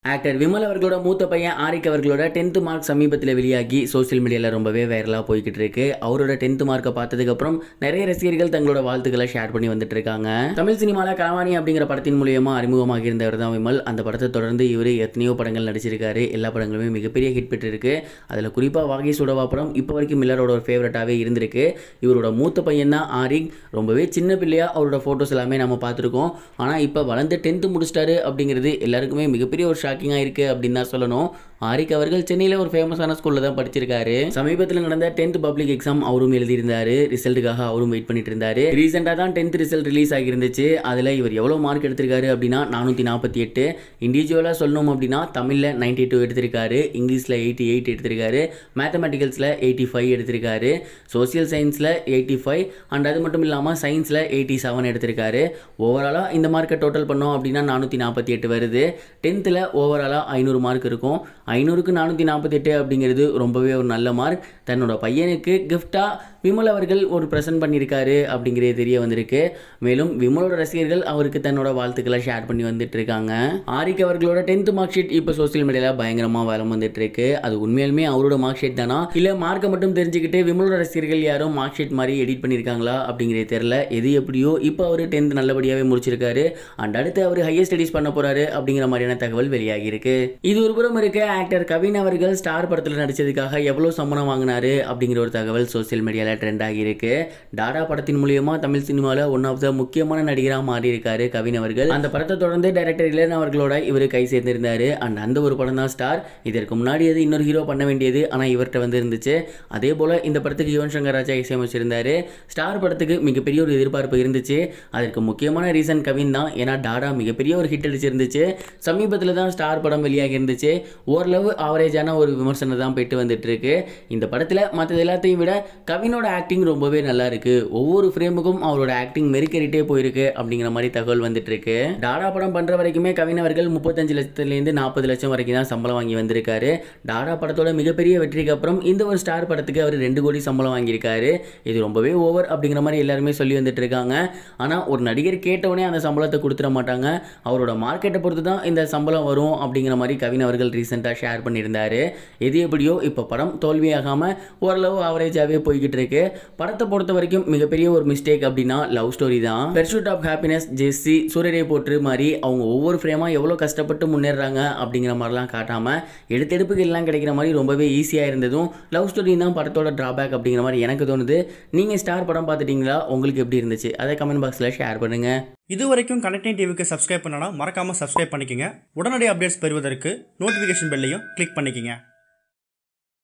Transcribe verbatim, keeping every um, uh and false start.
Actor Vimal அவர்களோட மூத்த பையன் ஆரிக் அவர்களோட டென்த் மார்க் சமீபத்தில் வெளியாகி சோசியல் மீடியாவில் ரொம்பவே வைரலாக போய்கிட்டு இருக்கு. அவரோட டென்த் மார்க்கை பார்த்ததுக்கப்புறம் நிறைய ரசிகர்கள் தங்களோட வாழ்த்துக்களை ஷேர் பண்ணி வந்துட்டு இருக்காங்க. தமிழ் சினிமாவில் கலவாணி அப்படிங்கிற படத்தின் மூலியமா அறிமுகமாக இருந்தவர் தான் விமல். அந்த படத்தை தொடர்ந்து இவர் எத்தனையோ படங்கள் நடிச்சிருக்காரு. எல்லா படங்களுமே மிகப்பெரிய ஹிட் பெற்று இருக்கு. அதில் குறிப்பாக வாகை சுடவா படம் இப்போ வரைக்கும் மில்லரோட ஒரு ஃபேவரட்டாகவே இருந்திருக்கு. இவரோட மூத்த பையன் தான் ஆரிக். ரொம்பவே சின்ன பிள்ளையா அவரோட ஃபோட்டோஸ் எல்லாமே நம்ம பார்த்துருக்கோம். ஆனால் இப்போ வளர்ந்து டென்த்து முடிச்சிட்டாரு அப்படிங்கிறது எல்லாருக்குமே மிகப்பெரிய ஒரு ஷாக்கிங்காக இருக்குது அப்படின்னு தான் சொல்லணும். ஆரிக் அவர்கள் சென்னையில் ஒரு ஃபேமஸான ஸ்கூலில் தான் படிச்சிருக்காரு. சமீபத்தில் நடந்த டென்த் பப்ளிக் எக்ஸாம் அவரும் எழுதியிருந்தாரு. ரிசல்ட்டுக்காக அவரும் வெயிட் பண்ணிட்டு இருந்தாரு. ரீசெண்டாக தான் டென்த் ரிசல்ட் ரிலீஸ் ஆகியிருந்துச்சு. அதில் இவர் எவ்வளோ மார்க் எடுத்திருக்காரு அப்படின்னா நானூற்றி நாற்பத்தி எட்டு. இண்டிவிஜுவலாக சொல்லணும் அப்படின்னா தமிழில் நைன்டி டூ எடுத்திருக்காரு, இங்கிலீஷில் எயிட்டி எயிட் எடுத்திருக்காரு, மேத்தமெட்டிக்கல்ஸில் எயிட்டி ஃபைவ் எடுத்திருக்காரு, சோசியல் சயின்ஸில் எயிட்டி ஃபைவ் அண்ட் அது மட்டும் இல்லாமல் சயின்ஸில் எயிட்டி செவன் எடுத்திருக்காரு. ஓவராலாக இந்த மார்க்கை டோட்டல் பண்ணோம் அப்படின்னா நானூற்றி நாற்பத்தி எட்டு வருது. டென்த்தில் ஓவராலாக ஐநூறு மார்க் இருக்கும். ஐநூறுக்கு நானூற்றி நாற்பத்தி எட்டு அப்படிங்கிறது ரொம்பவே ஒரு நல்ல மார்க். தன்னோட பையனுக்கு கிஃப்டாக விமல் அவர்கள் ஒரு ப்ரெசென்ட் பண்ணியிருக்காரு அப்படிங்கிறது தெரிய வந்திருக்கு. மேலும் விமலோட ரசிகர்கள் அவருக்கு தன்னோட வாழ்த்துக்களை ஷேர் பண்ணி வந்துட்டு இருக்காங்க. ஆரிக் அவர்களோட டென்த் மார்க் ஷீட் இப்போ சோசியல் மீடியாவில் பயங்கரமாக வளம் வந்துட்டு இருக்கு. அது உண்மையாலுமே அவரோட மார்க் ஷீட் தானா இல்லை மார்க்கை மட்டும் தெரிஞ்சுக்கிட்டு விமலோட ரசிகர்கள் யாரும் மார்க் ஷீட் மாதிரி எடிட் பண்ணியிருக்காங்களா அப்படிங்கிறது தெரியல. எது எப்படியோ இப்போ அவர் டென்த் நல்லபடியாகவே முடிச்சிருக்காரு. அண்ட் அடுத்து அவர் ஹையர் ஸ்டடீஸ் பண்ண போறாரு அப்படிங்கிற மாதிரியான தகவல் வெளியாகி இருக்கு. இது ஒரு புறம் இருக்க ஆக்டர் கவின் அவர்கள் ஸ்டார் படத்தில் நடிச்சதுக்காக எவ்வளோ சம்பளம் வாங்கினாரு அப்படிங்கிற ஒரு தகவல் சோசியல் மீடியாவில் ட்ரெண்ட் ஆகியிருக்கு. டாடா படத்தின் மூலியமா தமிழ் சினிமாவில் ஒன் ஆஃப் த முக்கியமான நடிகராக மாறி இருக்காரு கவின் அவர்கள். அந்த படத்தை தொடர்ந்து டைரக்டர் இளையன் அவர்களோட இவர் கை சேர்ந்திருந்தாரு. அண்ட் அந்த ஒரு படம் தான் ஸ்டார். இதற்கு முன்னாடி அது இன்னொரு ஹீரோ பண்ண வேண்டியது, ஆனால் இவர்கிட்ட வந்து இருந்துச்சு. அதே போல இந்த படத்துக்கு யுவன் சங்கர் ராஜா இசையமைச்சிருந்தாரு. ஸ்டார் படத்துக்கு மிகப்பெரிய ஒரு எதிர்பார்ப்பு இருந்துச்சு. அதற்கு முக்கியமான ரீசன் கவின் தான். ஏன்னா டாடா மிகப்பெரிய ஒரு ஹிட் அடிச்சிருந்துச்சு. சமீபத்தில் தான் ஸ்டார் படம் வெளியாகி இருந்துச்சு. ஓரளவு ஆவரேஜான ஒரு விமர்சனம் தான் போயிட்டு வந்துட்டு இருக்கு. இந்த படத்தில் மற்றது எல்லாத்தையும் விட கவினோட ஆக்டிங் ரொம்பவே நல்லா இருக்கு. ஒவ்வொரு ஃப்ரேமுக்கும் அவரோட ஆக்டிங் மெருக்கேறிட்டே போயிருக்கு அப்படிங்கிற மாதிரி தகவல் வந்துட்டு இருக்கு. டாடா படம் பண்ற வரைக்குமே கவின் அவர்கள் முப்பத்தஞ்சு லட்சத்துலேருந்து நாற்பது லட்சம் வரைக்கும் தான் சம்பளம் வாங்கி வந்திருக்காரு. டாடா படத்தோட மிகப்பெரிய வெற்றிக்கு அப்புறம் இந்த ஒரு ஸ்டார் படத்துக்கு அவர் ரெண்டு கோடி சம்பளம் வாங்கியிருக்காரு. இது ரொம்பவே ஓவர் அப்படிங்கிற மாதிரி எல்லாருமே சொல்லி வந்துட்டு இருக்காங்க. ஆனால் ஒரு நடிகர் கேட்டவுடனே அந்த சம்பளத்தை கொடுத்துட மாட்டாங்க. அவரோட மார்க்கெட்டை பொறுத்து தான் இந்த சம்பளம் வரும் அப்படிங்கிற மாதிரி கவின் அவர்கள் ரீசெண்டாக ஷேர் பண்ணியிருந்தாரு. எது எப்படியோ இப்போ படம் தோல்வியாகாமல் ஓரளவு ஆவரேஜாகவே போய்கிட்டு இருக்கு. படத்தை பொறுத்த வரைக்கும் மிகப்பெரிய ஒரு மிஸ்டேக் அப்படின்னா லவ் ஸ்டோரி தான். பர்சூட் ஆஃப் ஹாப்பினஸ், ஜெஸ்ஸி, சூரியரை போற்று மாதிரி அவங்க ஒவ்வொரு ஃப்ரேமாக எவ்வளோ கஷ்டப்பட்டு முன்னேறாங்க அப்படிங்கிற மாதிரிலாம் காட்டாமல் எடுத்தெடுப்புக்கு எல்லாம் கிடைக்கிற மாதிரி ரொம்பவே ஈஸியாக இருந்ததும் லவ் ஸ்டோரி தான் படத்தோட டிராபேக் அப்படிங்கிற மாதிரி எனக்கு தோணுது. நீங்கள் ஸ்டார் படம் பார்த்துட்டீங்களா? உங்களுக்கு எப்படி இருந்துச்சு? அதை கமெண்ட் பாக்ஸில் ஷேர் பண்ணுங்க. இது வரைக்கும் கனெக்டிங் டிவிக்கு சப்ஸ்கிரைப் பண்ணனா மறக்காமல் சப்ஸ்கிரைப் பண்ணிக்கங்க. உடனடி அப்டேட்ஸ் பெறுவதற்கு நோட்டிஃபிகேஷன் பெல்லையும் கிளிக் பண்ணிக்கங்க.